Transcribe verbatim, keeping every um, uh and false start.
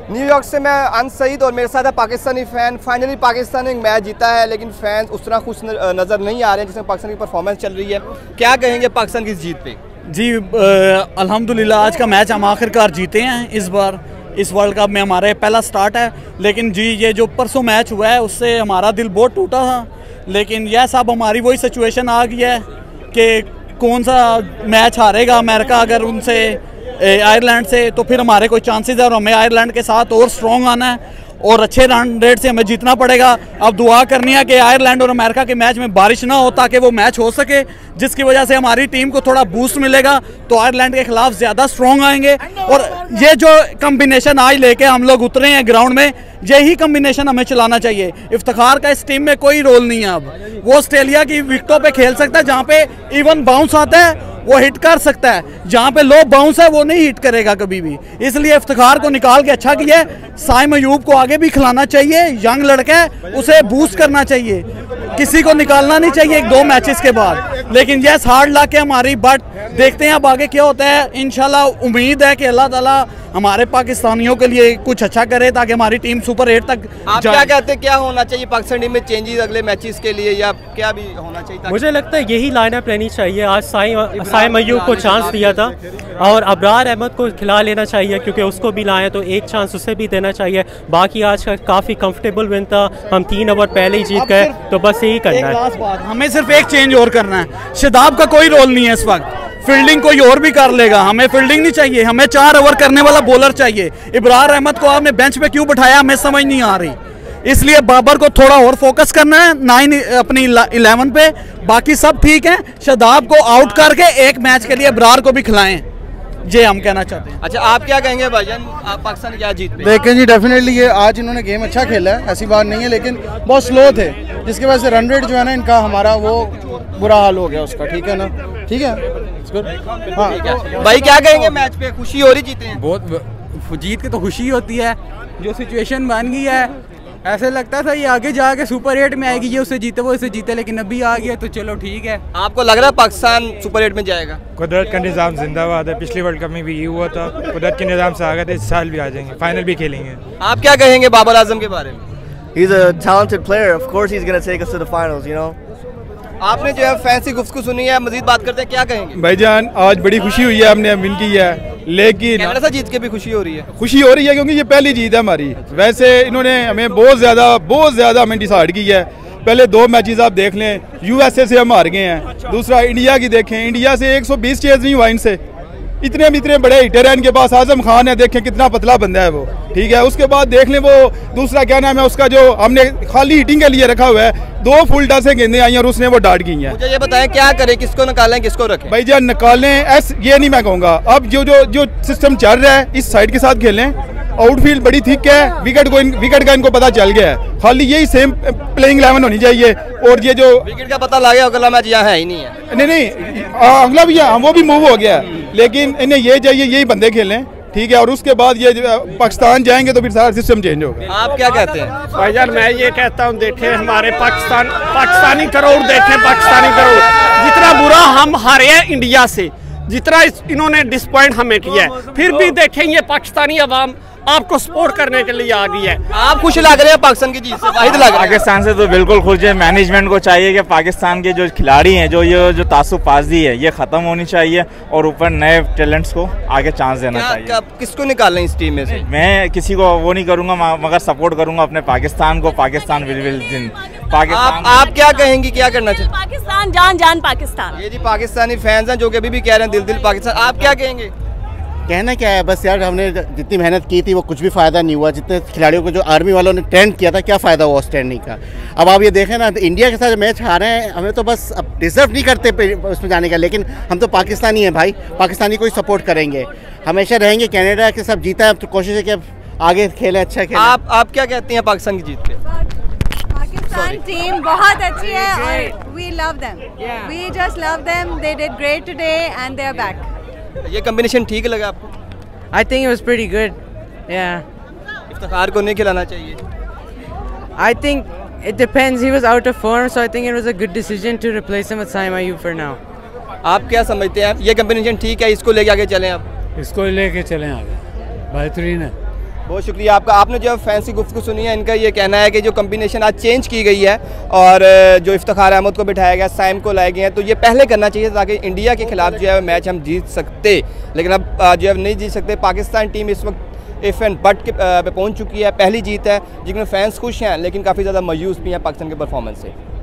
New York से मैं अन सईद और मेरे साथ है पाकिस्तानी फ़ैन। फाइनली पाकिस्तान ने एक मैच जीता है, लेकिन फैंस उस तरह खुश नज़र नहीं आ रहे हैं जिसमें पाकिस्तान की परफॉर्मेंस चल रही है। क्या कहेंगे पाकिस्तान की इस जीत पे? जी अल्हम्दुलिल्लाह आज का मैच हम आखिरकार जीते हैं। इस बार इस वर्ल्ड कप में हमारे पहला स्टार्ट है, लेकिन जी ये जो परसों मैच हुआ है उससे हमारा दिल बहुत टूटा था। लेकिन यह सब हमारी वही सिचुएशन आ गई है कि कौन सा मैच हारेगा अमेरिका अगर उनसे आयरलैंड से, तो फिर हमारे कोई चांसेस है और हमें आयरलैंड के साथ और स्ट्रॉन्ग आना है और अच्छे रन रेट से हमें जीतना पड़ेगा। अब दुआ करनी है कि आयरलैंड और अमेरिका के मैच में बारिश ना हो ताकि वो मैच हो सके, जिसकी वजह से हमारी टीम को थोड़ा बूस्ट मिलेगा तो आयरलैंड के खिलाफ ज़्यादा स्ट्रॉन्ग आएंगे। और ये जो कम्बिनेशन आज लेके हम लोग उतरे हैं ग्राउंड में, यही कम्बिनेशन हमें चलाना चाहिए। इफ्तिखार का इस टीम में कोई रोल नहीं है। अब वो ऑस्ट्रेलिया की विकेटों पे खेल सकता है, जहाँ पे इवन बाउंस आता है वो हिट कर सकता है, जहाँ पे लो बाउंस है वो नहीं हिट करेगा कभी भी। इसलिए इफ्तिखार को निकाल के अच्छा किया है। साइम अयूब को आगे भी खिलाना चाहिए, यंग लड़का है, उसे बूस्ट करना चाहिए, किसी को निकालना नहीं चाहिए एक दो मैचेस के बाद। लेकिन यस हार्ड ला के हमारी, बट देखते हैं अब आगे क्या होता है। इंशाल्लाह उम्मीद है कि अल्लाह ताला हमारे पाकिस्तानियों के लिए कुछ अच्छा करे ताकि हमारी टीम सुपर एट तक आप क्या कहते हैं, क्या होना चाहिए पाकिस्तान टीम में चेंजेस अगले मैचेस के लिए, या क्या भी होना चाहिए? मुझे लगता है यही लाइनअप रहनी चाहिए। आज साइम साइम अयूब को चांस दिया था और अबरार अहमद को खिला लेना चाहिए क्योंकि उसको भी लाए तो एक चांस उसे भी देना चाहिए। बाकी आज का काफ़ी कंफर्टेबल विन था, हम तीन ओवर पहले ही जीत गए, तो बस यही करना है। हमें सिर्फ एक चेंज और करना है। शादाब का कोई रोल नहीं है इस वक्त, फील्डिंग कोई और भी कर लेगा, हमें फील्डिंग नहीं चाहिए, हमें चार ओवर करने वाला बॉलर चाहिए। इब्रार अहमद को आपने बेंच पे क्यों बिठाया हमें समझ नहीं आ रही। इसलिए बाबर को थोड़ा और फोकस करना है नाइन अपनी इलेवन पे, बाकी सब ठीक है। शादाब को आउट करके एक मैच के लिए इब्रार को भी खिलाएं, ये हम कहना चाहते हैं। अच्छा आप क्या कहेंगे भाईजान, आप पाकिस्तान क्या जीत पे? देखें जी, डेफिनेटली ये आज इन्होंने गेम अच्छा खेला है, ऐसी बात नहीं है, लेकिन बहुत स्लो थे जिसकी वजह से रन रेट जो है ना इनका, हमारा वो बुरा हाल हो गया उसका। ठीक है ना, ठीक है, हाँ भाई क्या कहेंगे मैच पे? खुशी हो रही जीते हैं? बहुत जीत के तो खुशी होती है, जो सिचुएशन बन गई है। ऐसे लगता था ये आगे जाके सुपर एट में आएगी, ये उससे जीते वो इससे जीते, लेकिन अभी आ गया तो चलो ठीक है। आपको लग रहा है पाकिस्तान सुपर एट में जाएगा? कुदरत का निज़ाम जिंदाबाद है, पिछले वर्ल्ड कप में भी ये हुआ था, कुदरत के निज़ाम से आ गए थे, इस साल भी आ जाएंगे, फाइनल भी खेलेंगे। आप क्या कहेंगे बाबर आजम के बारे में? He's a talented player, of course he's going to take us to the finals, you know. आपने जो है फैंसी गुफ्तगू सुनी है, मजीद बात करते हैं, क्या कहेंगे? भाईजान आज बड़ी खुशी हुई है, हमने विन की है, लेकिन कैमरा से जीत के भी खुशी हो रही है? खुशी हो रही है क्योंकि ये पहली जीत है हमारी। वैसे इन्होंने हमें बहुत ज़्यादा बहुत ज़्यादा हमें डिसाइड की है। पहले दो मैचेस आप देख लें, यूएसए से हम हार गए हैं, दूसरा इंडिया की देखें, इंडिया से एक सौ बीस चेज नहीं हुआ इनसे, इतने इतने बड़े हिटर हैं इनके पास। आजम खान है, देखें कितना पतला बंदा है वो, ठीक है। उसके बाद देख लें वो दूसरा क्या नाम है उसका, जो हमने खाली हिटिंग के लिए रखा हुआ है, दो फुल टॉस से गेंदें आई और उसने वो डाट गई हैं। मुझे ये बताएं क्या करें, किसको निकालें किसको रखें? भाई जान निकालें ऐस ये नहीं मैं कहूँगा। अब जो जो जो सिस्टम चल रहा है इस साइड के साथ खेलें, आउटफील्ड बड़ी ठीक है, विकेट को विकेट का इनको पता चल गया है, खाली यही सेम प्लेइंग इलेवन होनी चाहिए। और ये जो विकेट का पता लग गया, अगला मैच यहाँ है ही नहीं है। नहीं नहीं अगला भी है, वो भी मूव हो गया, लेकिन इन्हें ये चाहिए यही बंदे खेलें, ठीक है। और उसके बाद ये पाकिस्तान जाएंगे तो फिर सारा सिस्टम चेंज होगा। आप क्या कहते हैं? भाईजान मैं ये कहता हूँ, देखें हमारे पाकिस्तान पाकिस्तानी करोड़, देखें पाकिस्तानी करोड़, जितना बुरा हम हारे हैं इंडिया से, जितना इन्होंने डिसपॉइंट हमें किया है, फिर भी देखें ये पाकिस्तानी अवाम आपको सपोर्ट करने के लिए आ गई है। आप खुश लग रहे हैं पाकिस्तान की जीत से? वाहिद लग रहा है। पाकिस्तान से तो बिल्कुल खुश है। मैनेजमेंट को चाहिए कि पाकिस्तान के जो खिलाड़ी हैं, जो ये जो तासुबाजी है, ये ख़त्म होनी चाहिए और ऊपर नए टैलेंट्स को आगे चांस देना क्या, चाहिए। क्या, किसको निकालना इस टीम में से? मैं किसी को वो नहीं करूँगा, मगर सपोर्ट करूँगा अपने पाकिस्तान को। Pakistan will will win. Pakistan आप, आप क्या कहेंगी, क्या करना चाहिए? पाकिस्तान जान जान पाकिस्तान। ये जी पाकिस्तानी फैंस हैं जो कि अभी भी कह रहे हैं दिल दिल पाकिस्तान। आप क्या कहेंगे? कहना क्या है, बस यार हमने जितनी मेहनत की थी वो कुछ भी फ़ायदा नहीं हुआ। जितने खिलाड़ियों को जो आर्मी वालों ने ट्रेंड किया था, क्या फ़ायदा हुआ उस ट्रेंडिंग का। अब आप ये देखें ना, इंडिया के साथ मैच हारे हैं, हमें तो बस अब डिज़र्व नहीं करते उसमें जाने का, लेकिन हम तो पाकिस्तानी हैं भाई, पाकिस्तानी को ही सपोर्ट करेंगे, हमेशा रहेंगे। कनाडा के साथ जीता है, अब तो कोशिश है कि अब आगे खेलें, अच्छा खेलें। आप आप क्या कहते हैं पाकिस्तान की जीत पे? पाकिस्तान टीम बहुत अच्छी है और we love them, we just love them, they did great today and they are back. ये कॉम्बिनेशन ठीक लगा आपको? I think it was pretty good. Yeah. Iftikhar को नहीं खिलाना चाहिए? I think it depends. He was out of form, so I think it was a good decision to replace him with Saim Ayoub for now. आप क्या समझते हैं? ये combination ठीक है, इसको लेके आगे चलें आप? इसको लेके चलें आगे, बेहतरीन है। बहुत शुक्रिया आपका। आपने जो फैंस की गुफ्तगू सुनी है, इनका ये कहना है कि जो कम्बिनेशन आज चेंज की गई है और जो इफ्तिखार अहमद को बिठाया गया, साइम को लाए गए हैं, तो ये पहले करना चाहिए ताकि इंडिया के खिलाफ जो है मैच हम जीत सकते, लेकिन अब जो है नहीं जीत सकते। पाकिस्तान टीम इस वक्त इफ एंड बट के पे पहुँच चुकी है, पहली जीत है, जिसमें फैंस खुश हैं लेकिन काफ़ी ज़्यादा मायूस भी हैं पाकिस्तान के परफॉर्मेंस से।